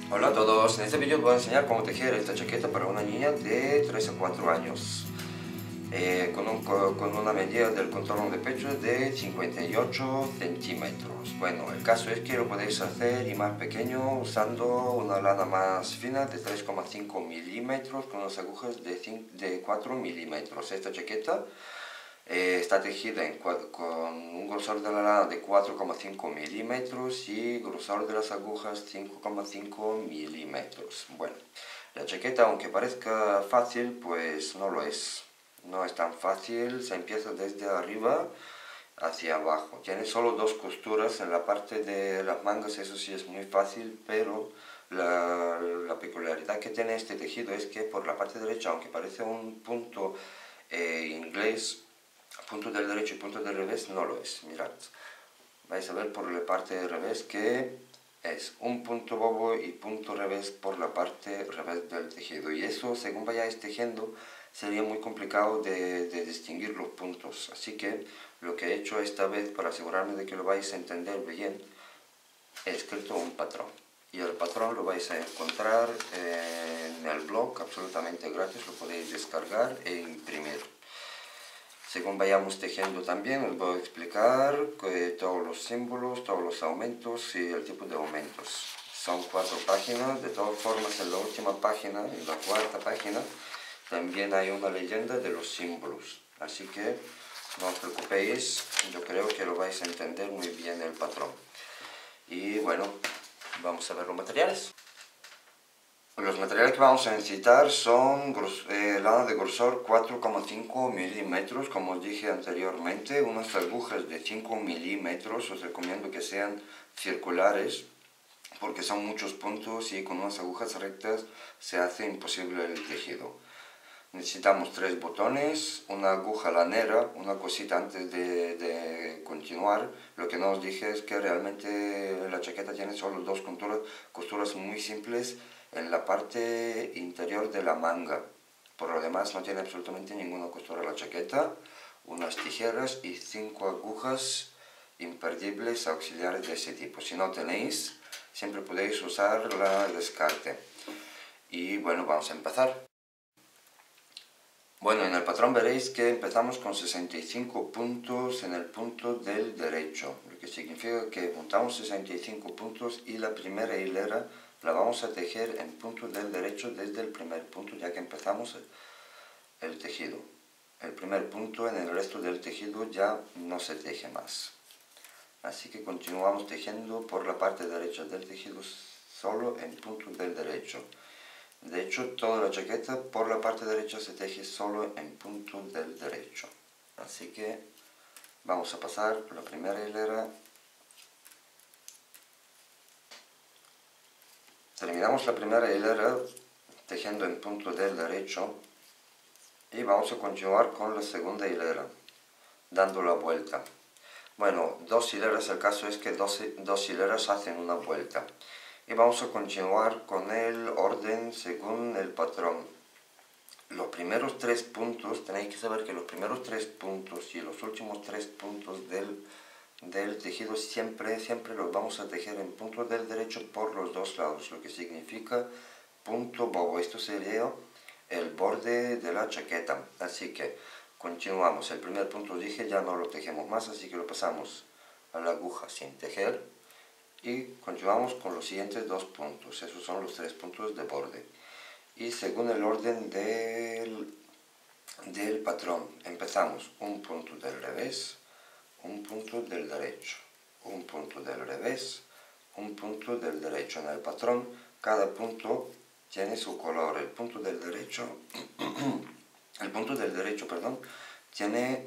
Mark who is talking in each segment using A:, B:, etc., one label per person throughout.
A: Hola a todos, en este vídeo os voy a enseñar cómo tejer esta chaqueta para una niña de 3 a 4 años con una medida del contorno de pecho de 58 centímetros. Bueno, el caso es que lo podéis hacer y más pequeño usando una lana más fina de 3,5 milímetros con unas agujas de 4 milímetros. Esta chaqueta está tejida con un grosor de la lana de 4,5 milímetros y grosor de las agujas 5,5 milímetros. Bueno, la chaqueta, aunque parezca fácil, pues no lo es. No es tan fácil, se empieza desde arriba hacia abajo. Tiene solo dos costuras en la parte de las mangas, eso sí es muy fácil, pero la peculiaridad que tiene este tejido es que por la parte derecha, aunque parece un punto inglés, punto del derecho y punto del revés, no lo es. Mirad, vais a ver por la parte de revés que es un punto bobo y punto revés por la parte revés del tejido, y eso, según vayáis tejiendo, sería muy complicado de distinguir los puntos. Así que lo que he hecho esta vez, para asegurarme de que lo vais a entender bien, he escrito un patrón, y el patrón lo vais a encontrar en el blog absolutamente gratis, lo podéis descargar e imprimir. Según vayamos tejiendo también os voy a explicar todos los símbolos, todos los aumentos y el tipo de aumentos. Son 4 páginas, de todas formas en la última página, en la cuarta página, también hay una leyenda de los símbolos. Así que no os preocupéis, yo creo que lo vais a entender muy bien el patrón. Y bueno, vamos a ver los materiales. Los materiales que vamos a necesitar son lana de grosor 4,5 milímetros, como os dije anteriormente, unas agujas de 5 milímetros, os recomiendo que sean circulares, porque son muchos puntos y con unas agujas rectas se hace imposible el tejido. Necesitamos 3 botones, una aguja lanera, una cosita antes de continuar. Lo que no os dije es que realmente la chaqueta tiene solo 2 costuras muy simples en la parte interior de la manga. Por lo demás no tiene absolutamente ninguna costura la chaqueta, unas tijeras y 5 agujas imperdibles auxiliares de ese tipo. Si no tenéis, siempre podéis usar la descarte. Y bueno, vamos a empezar. Bueno, en el patrón veréis que empezamos con 65 puntos en el punto del derecho, lo que significa que juntamos 65 puntos y la primera hilera la vamos a tejer en punto del derecho desde el primer punto, ya que empezamos el tejido. El primer punto, en el resto del tejido ya no se teje más. Así que continuamos tejiendo por la parte derecha del tejido solo en punto del derecho. De hecho, toda la chaqueta por la parte derecha se teje solo en punto del derecho. Así que vamos a pasar la primera hilera. Terminamos la primera hilera tejiendo en punto del derecho y vamos a continuar con la segunda hilera, dando la vuelta. Bueno, 2 hileras, el caso es que dos hileras hacen una vuelta. Y vamos a continuar con el orden según el patrón. Los primeros 3 puntos, tenéis que saber que los primeros 3 puntos y los últimos 3 puntos del tejido siempre los vamos a tejer en punto del derecho por los dos lados, lo que significa punto bobo. Esto sería el borde de la chaqueta. Así que continuamos. El primer punto dije ya no lo tejemos más, así que lo pasamos a la aguja sin tejer. Y continuamos con los siguientes 2 puntos, esos son los 3 puntos de borde. Y según el orden del patrón, empezamos un punto del revés, un punto del derecho, un punto del revés, un punto del derecho. En el patrón, cada punto tiene su color. El punto del derecho, tiene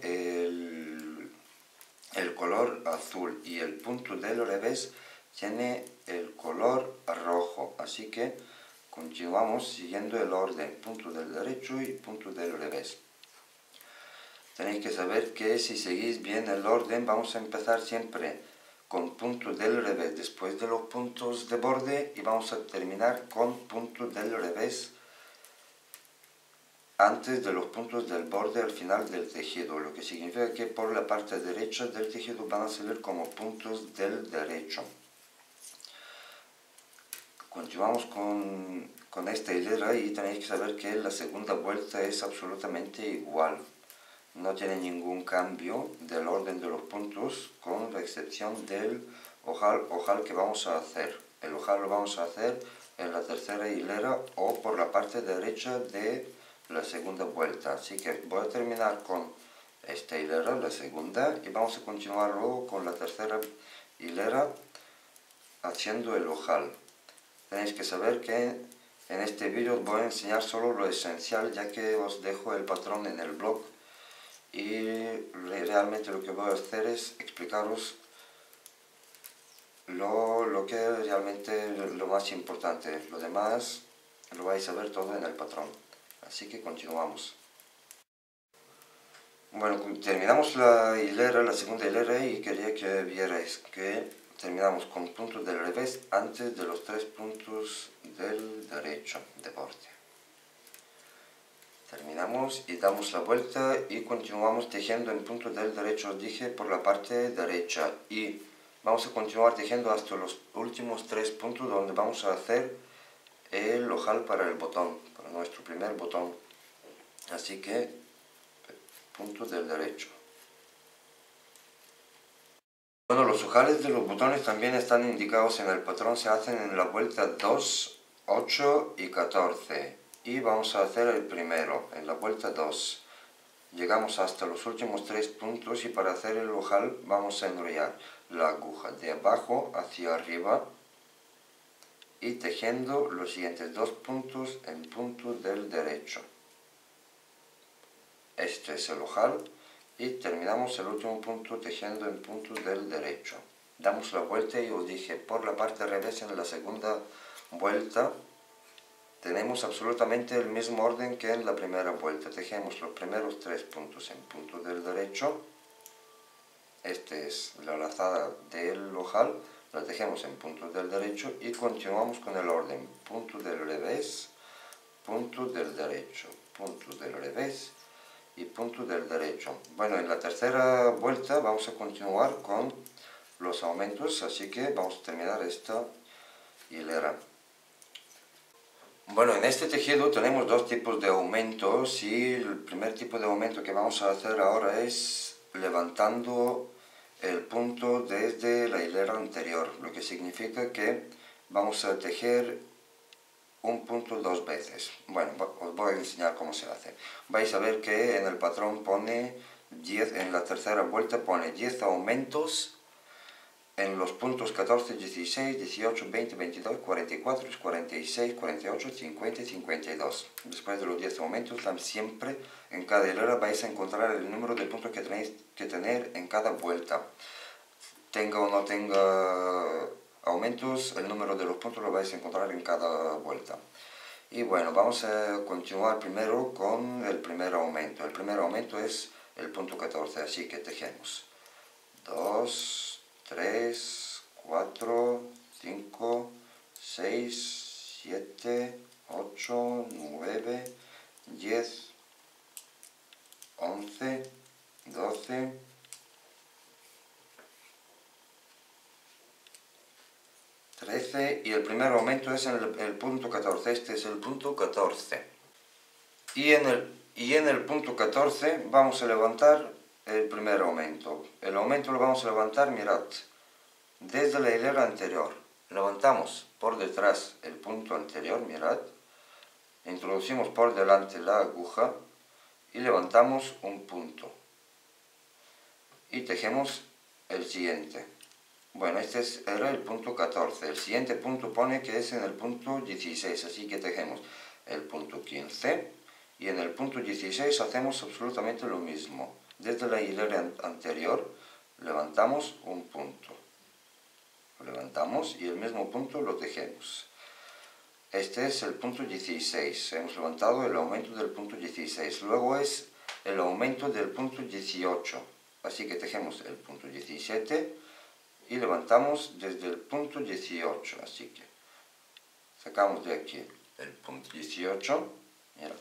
A: el color azul, y el punto del revés tiene el color rojo. Así que continuamos siguiendo el orden, punto del derecho y punto del revés. Tenéis que saber que si seguís bien el orden, vamos a empezar siempre con punto del revés después de los puntos de borde y vamos a terminar con punto del revés antes de los puntos del borde al final del tejido, lo que significa que por la parte derecha del tejido van a salir como puntos del derecho. Continuamos con esta hilera y tenéis que saber que la segunda vuelta es absolutamente igual. No tiene ningún cambio del orden de los puntos, con la excepción del ojal que vamos a hacer. El ojal lo vamos a hacer en la tercera hilera o por la parte derecha de la segunda vuelta. Así que voy a terminar con esta hilera, la segunda, y vamos a continuar luego con la tercera hilera haciendo el ojal. Tenéis que saber que en este vídeo os voy a enseñar solo lo esencial, ya que os dejo el patrón en el blog y realmente lo que voy a hacer es explicaros lo que realmente es lo más importante. Lo demás lo vais a ver todo en el patrón. Así que continuamos. Bueno, terminamos la hilera, la segunda hilera, y quería que vierais que terminamos con puntos del revés antes de los 3 puntos del derecho de borde. Terminamos y damos la vuelta y continuamos tejiendo en punto del derecho, os dije, por la parte derecha, y vamos a continuar tejiendo hasta los últimos 3 puntos donde vamos a hacer el ojal para el botón, para nuestro primer botón. Así que punto del derecho. Bueno, los ojales de los botones también están indicados en el patrón, se hacen en la vuelta 2, 8 y 14. Y vamos a hacer el primero, en la vuelta 2. Llegamos hasta los últimos 3 puntos y para hacer el ojal vamos a enrollar la aguja de abajo hacia arriba y tejiendo los siguientes 2 puntos en punto del derecho. Este es el ojal. Y terminamos el último punto tejiendo en punto del derecho. Damos la vuelta y os dije, por la parte revés en la segunda vuelta tenemos absolutamente el mismo orden que en la primera vuelta. Tejemos los primeros 3 puntos en punto del derecho. Esta es la lazada del ojal, la tejemos en punto del derecho y continuamos con el orden. Punto del revés, punto del derecho, punto del revés y punto del derecho. Bueno, en la tercera vuelta vamos a continuar con los aumentos, así que vamos a terminar esta hilera. Bueno, en este tejido tenemos 2 tipos de aumentos, y el primer tipo de aumento que vamos a hacer ahora es levantando el punto desde la hilera anterior, lo que significa que vamos a tejer un punto 2 veces. Bueno, os voy a enseñar cómo se hace. Vais a ver que en el patrón pone 10, en la tercera vuelta pone 10 aumentos en los puntos 14, 16, 18, 20, 22, 44, 46, 48, 50 y 52. Después de los 10 aumentos, siempre en cada hilera vais a encontrar el número de puntos que tenéis que tener en cada vuelta. Tenga o no tenga aumentos, el número de los puntos lo vais a encontrar en cada vuelta. Y bueno, vamos a continuar primero con el primer aumento. El primer aumento es el punto 14, así que tejemos 2, 3, 4, 5, 6, 7, 8, 9, 10, 11, 12, 13, y el primer aumento es en el punto 14, este es el punto 14. Y en el punto 14 vamos a levantar el primer aumento. El aumento lo vamos a levantar, mirad, desde la hilera anterior. Levantamos por detrás el punto anterior, mirad. Introducimos por delante la aguja y levantamos un punto. Y tejemos el siguiente. Bueno, este era el punto 14. El siguiente punto pone que es en el punto 16, así que tejemos el punto 15. Y en el punto 16 hacemos absolutamente lo mismo. Desde la hilera anterior levantamos un punto. Lo levantamos y el mismo punto lo tejemos. Este es el punto 16. Hemos levantado el aumento del punto 16. Luego es el aumento del punto 18. Así que tejemos el punto 17 y levantamos desde el punto 18. Así que sacamos de aquí el punto 18. Mirad.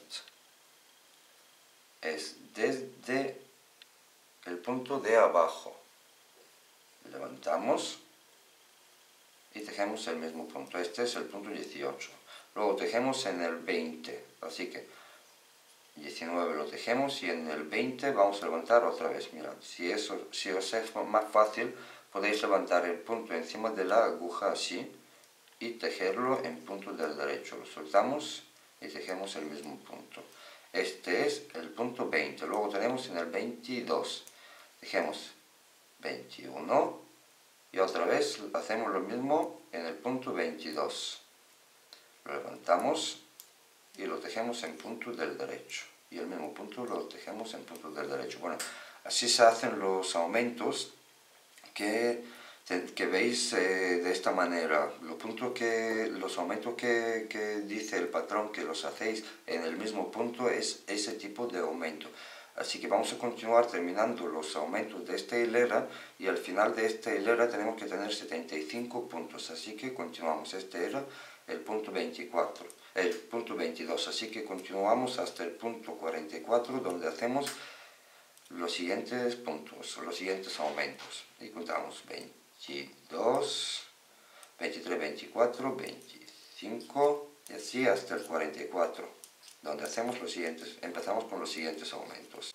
A: Es desde el punto de abajo. Levantamos y tejemos tejemos el mismo punto. Este es el punto 18. Luego tejemos en el 20, así que 19 lo tejemos y en el 20 vamos a levantar otra vez. Mirad, si os es más fácil, podéis levantar el punto encima de la aguja así y tejerlo en punto del derecho. Lo soltamos y tejemos el mismo punto. Este es el punto 20. Luego tenemos en el 22. Tejemos 21 y otra vez hacemos lo mismo en el punto 22. Lo levantamos y lo tejemos en punto del derecho. Y el mismo punto lo tejemos en punto del derecho. Bueno, así se hacen los aumentos que veis de esta manera. Los aumentos que dice el patrón que los hacéis en el mismo punto es ese tipo de aumento. Así que vamos a continuar terminando los aumentos de esta hilera y al final de esta hilera tenemos que tener 75 puntos. Así que continuamos. Este era el punto 24, el punto 22. Así que continuamos hasta el punto 44 donde hacemos los siguientes puntos, los siguientes aumentos. Y contamos 22, 23, 24, 25 y así hasta el 44, donde hacemos los siguientes, empezamos con los siguientes aumentos.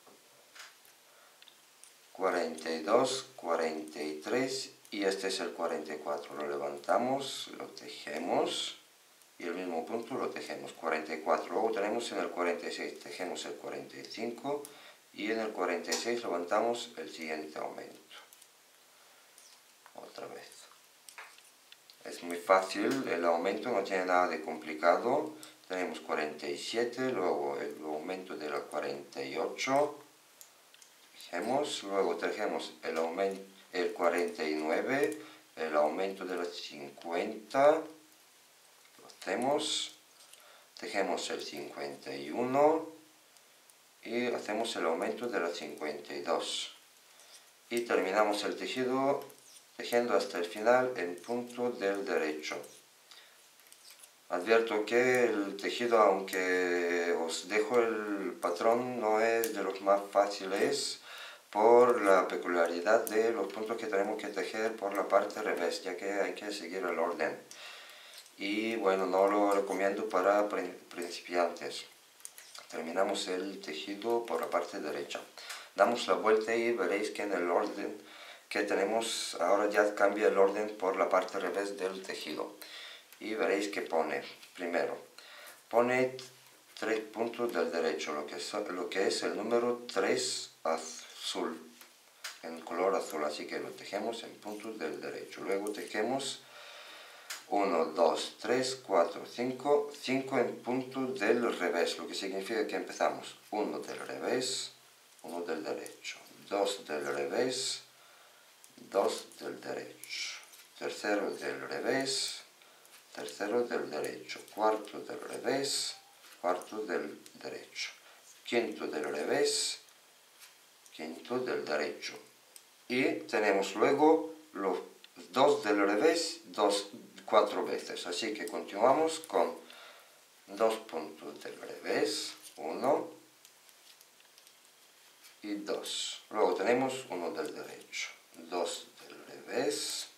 A: 42, 43 y este es el 44. Lo levantamos, lo tejemos y el mismo punto lo tejemos. 44. Luego tenemos en el 46, tejemos el 45 y en el 46 levantamos el siguiente aumento. Otra vez. Es muy fácil, el aumento no tiene nada de complicado. Tenemos 47, luego el aumento de la 48. Tejemos, luego tejemos el 49, el aumento de la 50. Lo hacemos. Tejemos el 51 y hacemos el aumento de la 52 y terminamos el tejido tejiendo hasta el final en punto del derecho. Advierto que el tejido, aunque os dejo el patrón, no es de los más fáciles por la peculiaridad de los puntos que tenemos que tejer por la parte revés, ya que hay que seguir el orden. Y bueno, no lo recomiendo para principiantes. Terminamos el tejido por la parte derecha. Damos la vuelta y veréis que en el orden que tenemos ahora ya cambia el orden por la parte revés del tejido. Y veréis que pone, primero, pone 3 puntos del derecho, lo que es el número 3 azul, en color azul, así que lo tejemos en puntos del derecho. Luego tejemos 1, 2, 3, 4, 5, 5 en puntos del revés, lo que significa que empezamos 1 del revés, 1 del derecho, 2 del revés, 2 del derecho, tercero del revés, tercero del derecho, cuarto del revés, cuarto del derecho, quinto del revés, quinto del derecho. Y tenemos luego los 2 del revés, 4 veces. Así que continuamos con 2 puntos del revés, 1 y 2. Luego tenemos 1 del derecho, 2 del revés,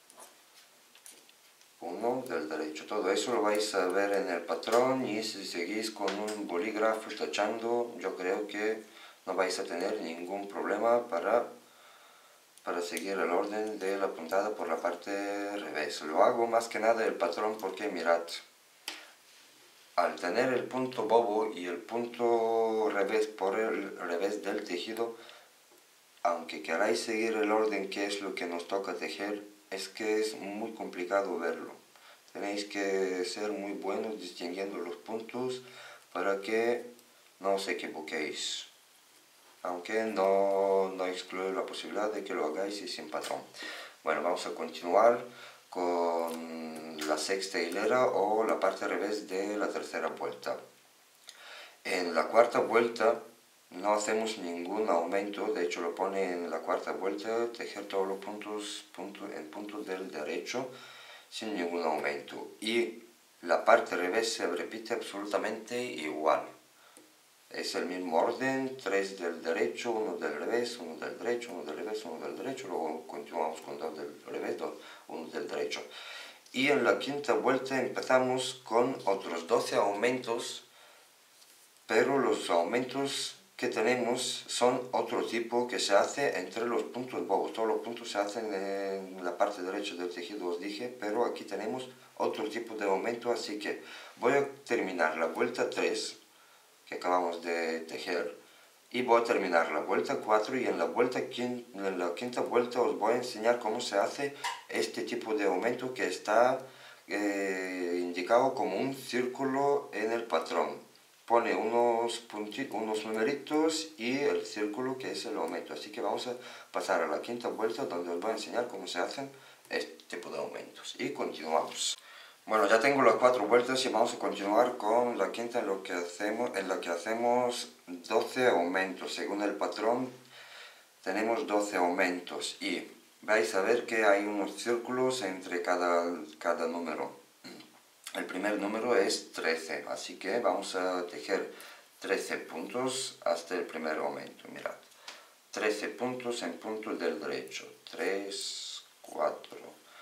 A: 1 del derecho. Todo eso lo vais a ver en el patrón y si seguís con un bolígrafo tachando, yo creo que no vais a tener ningún problema para seguir el orden de la puntada por la parte revés. Lo hago más que nada el patrón porque mirad, al tener el punto bobo y el punto revés por el revés del tejido, aunque queráis seguir el orden que es lo que nos toca tejer, es que es muy complicado verlo. Tenéis que ser muy buenos distinguiendo los puntos para que no os equivoquéis. Aunque no excluye la posibilidad de que lo hagáis y sin patrón. Bueno, vamos a continuar con la sexta hilera o la parte revés de la tercera vuelta. En la cuarta vuelta no hacemos ningún aumento, de hecho lo pone en la cuarta vuelta, tejer todos los puntos en puntos del derecho sin ningún aumento. Y la parte revés se repite absolutamente igual. Es el mismo orden, 3 del derecho, 1 del revés, 1 del derecho, 1 del revés, 1 del derecho, luego continuamos con 2 del revés, 1 del derecho. y en la quinta vuelta empezamos con otros 12 aumentos, pero los aumentos que tenemos son otro tipo que se hace entre los puntos bobos. Todos los puntos se hacen en la parte derecha del tejido, os dije, pero aquí tenemos otro tipo de aumento, así que voy a terminar la vuelta 3 que acabamos de tejer y voy a terminar la vuelta 4 y en la quinta vuelta os voy a enseñar cómo se hace este tipo de aumento que está indicado como un círculo en el patrón. Pone unos numeritos y el círculo que es el aumento. Así que vamos a pasar a la quinta vuelta donde os voy a enseñar cómo se hacen este tipo de aumentos. Y continuamos. Bueno, ya tengo las 4 vueltas y vamos a continuar con la quinta en la que hacemos 12 aumentos. Según el patrón tenemos 12 aumentos y vais a ver que hay unos círculos entre cada número. El primer número es 13, así que vamos a tejer 13 puntos hasta el primer aumento. Mirad, 13 puntos en punto del derecho. 3, 4,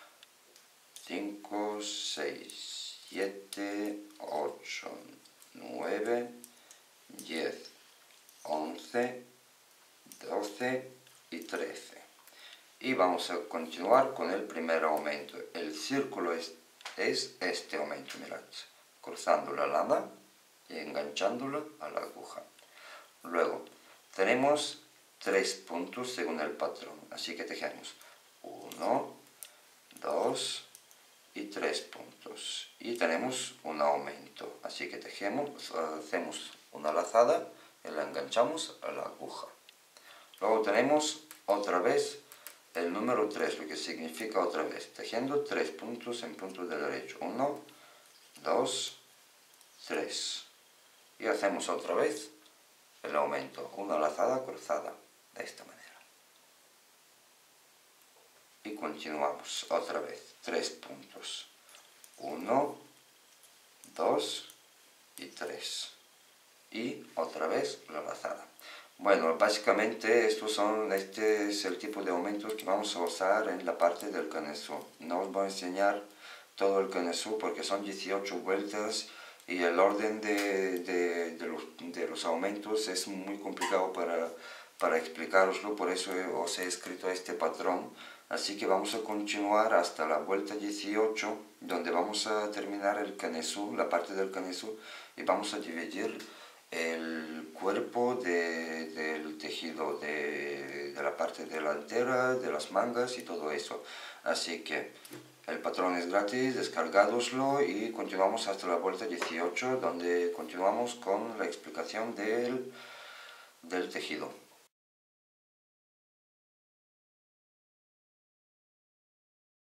A: 5, 6, 7, 8, 9, 10, 11, 12 y 13. Y vamos a continuar con el primer aumento. El círculo es este aumento, mirad, cruzando la lana y enganchándola a la aguja. Luego tenemos 3 puntos según el patrón, así que tejemos 1, 2 y 3 puntos y tenemos un aumento, así que hacemos una lazada y la enganchamos a la aguja. Luego tenemos otra vez el número 3, lo que significa otra vez, tejiendo 3 puntos en punto del derecho. 1, 2, 3. Y hacemos otra vez el aumento, una lazada cruzada, de esta manera. Y continuamos otra vez, 3 puntos. 1, 2 y 3. Y otra vez la lazada. Bueno, básicamente este es el tipo de aumentos que vamos a usar en la parte del canesú. No os voy a enseñar todo el canesú porque son 18 vueltas y el orden de los aumentos es muy complicado para explicaroslo, por eso os he escrito este patrón. Así que vamos a continuar hasta la vuelta 18, donde vamos a terminar el canesú, la parte del canesú, y vamos a dividir el cuerpo del tejido, de la parte delantera, de las mangas y todo eso. Así que el patrón es gratis, descargadoslo y continuamos hasta la vuelta 18, donde continuamos con la explicación del tejido.